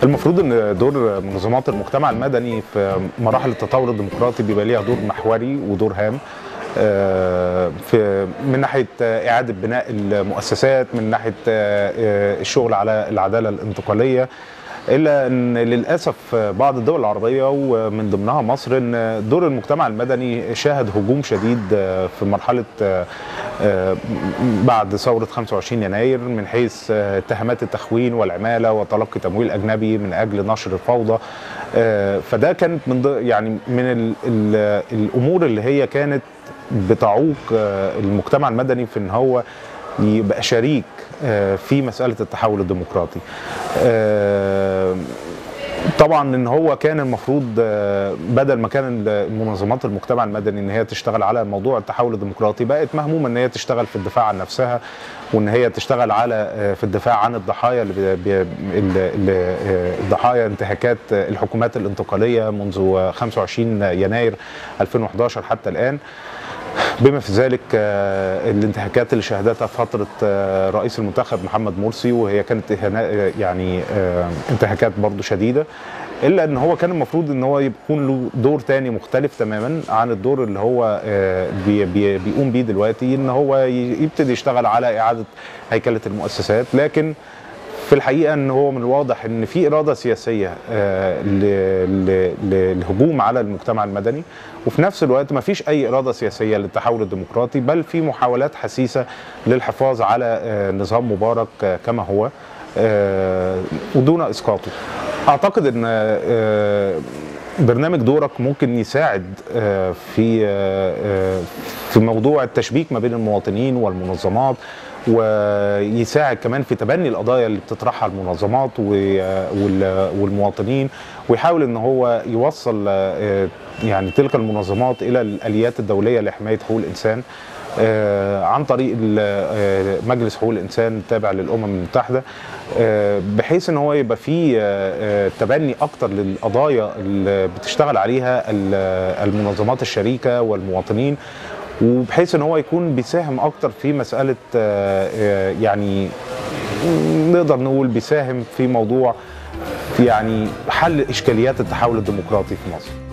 المفروض ان دور منظمات المجتمع المدني في مراحل التطور الديمقراطي بيبقى ليها دور محوري ودور هام من ناحيه اعاده بناء المؤسسات، من ناحيه الشغل على العداله الانتقاليه. الا ان للاسف بعض الدول العربيه ومن ضمنها مصر ان دور المجتمع المدني شاهد هجوم شديد في مرحله بعد ثوره 25 يناير من حيث اتهامات التخوين والعماله وتلقي تمويل اجنبي من اجل نشر الفوضى. فده كانت من الامور اللي هي كانت بتعوق المجتمع المدني في ان هو يبقى شريك في مسألة التحول الديمقراطي. طبعا ان هو كان المفروض بدل ما كان منظمات المجتمع المدني ان هي تشتغل على موضوع التحول الديمقراطي، بقت مهمومه ان هي تشتغل في الدفاع عن نفسها، وان هي تشتغل في الدفاع عن الضحايا الضحايا انتهاكات الحكومات الانتقاليه منذ 25 يناير 2011 حتى الان، بما في ذلك الانتهاكات اللي شهدتها في فتره رئيس المنتخب محمد مرسي، وهي كانت انتهاكات برضو شديده. الا ان هو كان المفروض ان هو يكون له دور تاني مختلف تماما عن الدور اللي هو بيقوم بيه دلوقتي، ان هو يبتدي يشتغل على اعاده هيكله المؤسسات. لكن في الحقيقه ان هو من الواضح ان في اراده سياسيه للهجوم على المجتمع المدني، وفي نفس الوقت ما فيش اي اراده سياسيه للتحول الديمقراطي، بل في محاولات حثيثه للحفاظ على نظام مبارك كما هو ودون اسقاطه. اعتقد ان برنامج دورك ممكن يساعد في موضوع التشبيك ما بين المواطنين والمنظمات، ويساعد كمان في تبني القضايا اللي بتطرحها المنظمات والمواطنين، ويحاول ان هو يوصل تلك المنظمات الى الاليات الدوليه لحمايه حقوق الانسان عن طريق مجلس حقوق الانسان التابع للامم المتحده، بحيث ان هو يبقى فيه تبني اكتر للقضايا اللي بتشتغل عليها المنظمات الشريكه والمواطنين، وبحيث ان هو يكون بيساهم اكتر في مساله نقدر نقول بيساهم في موضوع حل اشكاليات التحول الديمقراطي في مصر.